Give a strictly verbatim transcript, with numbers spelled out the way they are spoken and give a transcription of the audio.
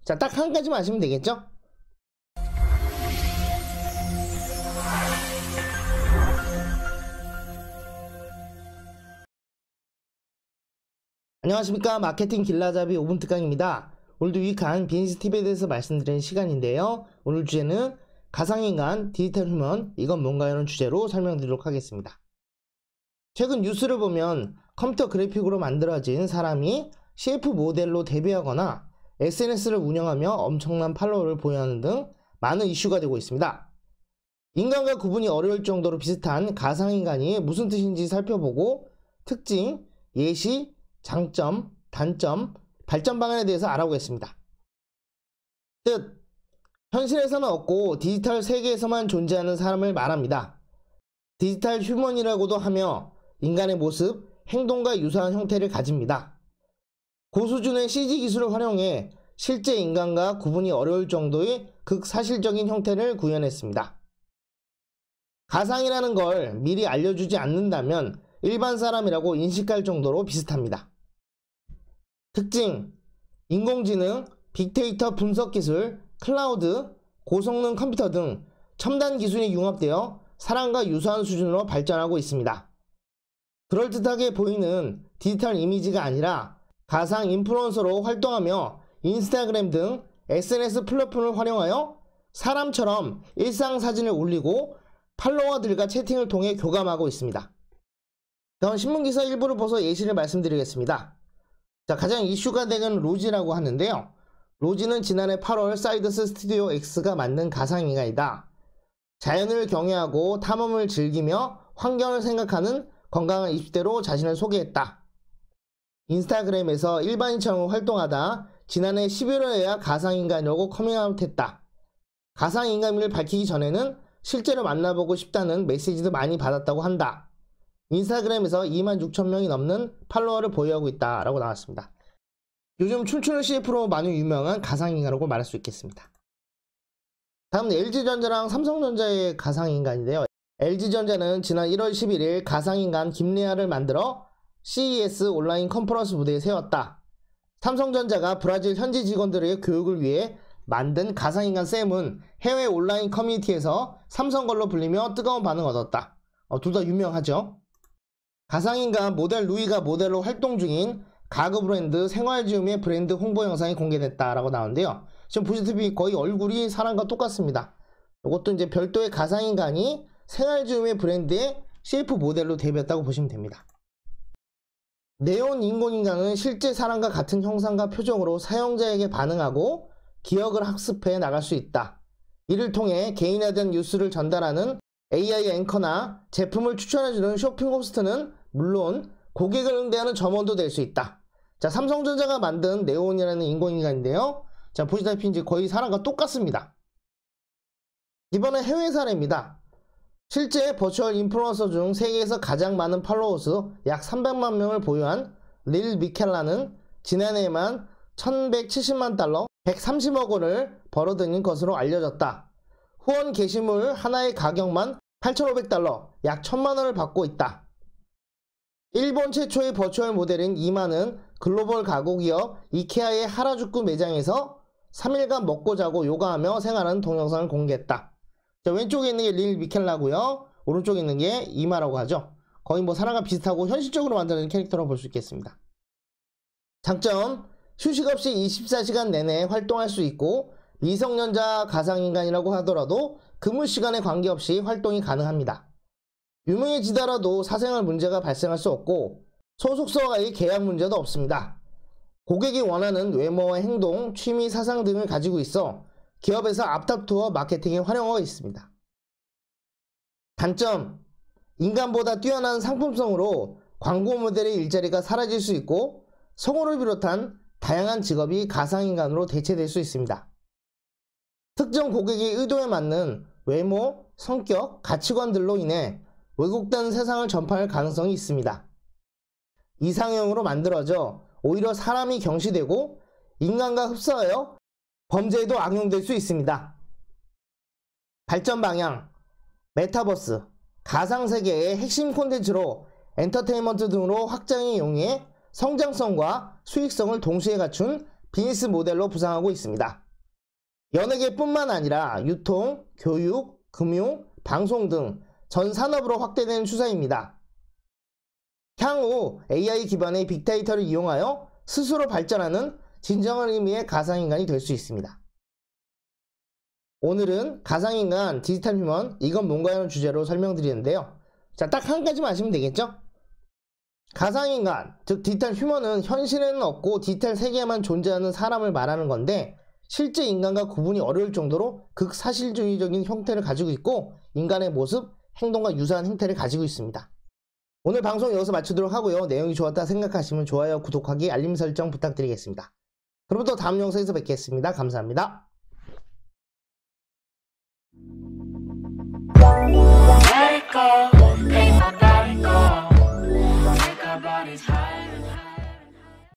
자, 딱 한 가지만 아시면 되겠죠? 안녕하십니까. 마케팅 길라잡이 오 분 특강입니다. 오늘도 유익한 비즈니스 팁에 대해서 말씀드리는 시간인데요. 오늘 주제는 가상인간, 디지털 휴먼, 이건 뭔가요? 라는 주제로 설명드리도록 하겠습니다. 최근 뉴스를 보면 컴퓨터 그래픽으로 만들어진 사람이 씨에프 모델로 데뷔하거나 에스엔에스를 운영하며 엄청난 팔로워를 보유하는 등 많은 이슈가 되고 있습니다. 인간과 구분이 어려울 정도로 비슷한 가상인간이 무슨 뜻인지 살펴보고 특징, 예시, 장점, 단점, 발전 방안에 대해서 알아보겠습니다. 뜻, 현실에서는 없고 디지털 세계에서만 존재하는 사람을 말합니다. 디지털 휴먼이라고도 하며 인간의 모습, 행동과 유사한 형태를 가집니다. 고수준의 씨지 기술을 활용해 실제 인간과 구분이 어려울 정도의 극사실적인 형태를 구현했습니다. 가상이라는 걸 미리 알려주지 않는다면 일반 사람이라고 인식할 정도로 비슷합니다. 특징, 인공지능, 빅데이터 분석 기술, 클라우드, 고성능 컴퓨터 등 첨단 기술이 융합되어 사람과 유사한 수준으로 발전하고 있습니다. 그럴듯하게 보이는 디지털 이미지가 아니라 가상 인플루언서로 활동하며 인스타그램 등 에스엔에스 플랫폼을 활용하여 사람처럼 일상 사진을 올리고 팔로워들과 채팅을 통해 교감하고 있습니다. 다음 신문기사 일부를 보서 예시를 말씀드리겠습니다. 자, 가장 이슈가 되는 로지라고 하는데요. 로지는 지난해 팔월 사이더스 스튜디오 X가 만든 가상인간이다. 자연을 경외하고 탐험을 즐기며 환경을 생각하는 건강한 이십 대로 자신을 소개했다. 인스타그램에서 일반인처럼 활동하다 지난해 십일월에야 가상인간이라고 커밍아웃했다. 가상인간임을 밝히기 전에는 실제로 만나보고 싶다는 메시지도 많이 받았다고 한다. 인스타그램에서 이만 육천 명이 넘는 팔로워를 보유하고 있다 라고 나왔습니다. 요즘 춤추는 씨에프로 많이 유명한 가상인간이라고 말할 수 있겠습니다. 다음은 엘지전자랑 삼성전자의 가상인간인데요. 엘지전자는 지난 일월 십일일 가상인간 김레아를 만들어 씨이에스 온라인 컨퍼런스 무대에 세웠다. 삼성전자가 브라질 현지 직원들의 교육을 위해 만든 가상인간 샘은 해외 온라인 커뮤니티에서 삼성걸로 불리며 뜨거운 반응을 얻었다. 어, 둘 다 유명하죠. 가상인간 모델 루이가 모델로 활동 중인 가구 브랜드 생활지움의 브랜드 홍보 영상이 공개됐다라고 나오는데요. 지금 보시다시피 거의 얼굴이 사람과 똑같습니다. 이것도 이제 별도의 가상인간이 생활지움의 브랜드의 씨에프 모델로 데뷔했다고 보시면 됩니다. 네온 인공인간은 실제 사람과 같은 형상과 표정으로 사용자에게 반응하고 기억을 학습해 나갈 수 있다. 이를 통해 개인화된 뉴스를 전달하는 에이아이 앵커나 제품을 추천해주는 쇼핑 호스트는 물론 고객을 응대하는 점원도 될 수 있다. 자, 삼성전자가 만든 네온이라는 인공인간인데요. 자, 보시다시피 이제 거의 사람과 똑같습니다. 이번에 해외 사례입니다. 실제 버추얼 인플루언서 중 세계에서 가장 많은 팔로워 수 약 삼백만 명을 보유한 릴 미켈라는 지난해에만 천백칠십만 달러, 백삼십억 원을 벌어들인 것으로 알려졌다. 후원 게시물 하나의 가격만 팔천오백 달러, 약 천만 원을 받고 있다. 일본 최초의 버추얼 모델인 이마는 글로벌 가구 기업 이케아의 하라주쿠 매장에서 삼 일간 먹고 자고 요가하며 생활하는 동영상을 공개했다. 자, 왼쪽에 있는 게 릴 미켈라고요. 오른쪽에 있는 게 이마라고 하죠. 거의 뭐 사람과 비슷하고 현실적으로 만드는 캐릭터라고 볼 수 있겠습니다. 장점, 휴식 없이 이십사 시간 내내 활동할 수 있고 미성년자 가상인간이라고 하더라도 근무 시간에 관계없이 활동이 가능합니다. 유명해지더라도 사생활 문제가 발생할 수 없고 소속사와의 계약 문제도 없습니다. 고객이 원하는 외모와 행동, 취미, 사상 등을 가지고 있어 기업에서 앞다투어 마케팅에 활용하고 있습니다. 단점, 인간보다 뛰어난 상품성으로 광고 모델의 일자리가 사라질 수 있고 성우를 비롯한 다양한 직업이 가상인간으로 대체될 수 있습니다. 특정 고객의 의도에 맞는 외모, 성격, 가치관들로 인해 왜곡된 세상을 전파할 가능성이 있습니다. 이상형으로 만들어져 오히려 사람이 경시되고 인간과 흡사하여 범죄에도 악용될 수 있습니다. 발전 방향, 메타버스, 가상세계의 핵심 콘텐츠로 엔터테인먼트 등으로 확장해 이용해 성장성과 수익성을 동시에 갖춘 비즈니스 모델로 부상하고 있습니다. 연예계뿐만 아니라 유통, 교육, 금융, 방송 등 전 산업으로 확대되는 추세입니다. 향후 에이아이 기반의 빅데이터를 이용하여 스스로 발전하는 진정한 의미의 가상인간이 될 수 있습니다. 오늘은 가상인간, 디지털 휴먼, 이건 뭔가요? 주제로 설명드리는데요. 자, 딱 한 가지만 아시면 되겠죠? 가상인간, 즉 디지털 휴먼은 현실에는 없고 디지털 세계에만 존재하는 사람을 말하는 건데 실제 인간과 구분이 어려울 정도로 극사실주의적인 형태를 가지고 있고 인간의 모습, 행동과 유사한 행태를 가지고 있습니다. 오늘 방송 여기서 마치도록 하고요. 내용이 좋았다 생각하시면 좋아요, 구독하기, 알림 설정 부탁드리겠습니다. 그럼 또 다음 영상에서 뵙겠습니다. 감사합니다. Let it go.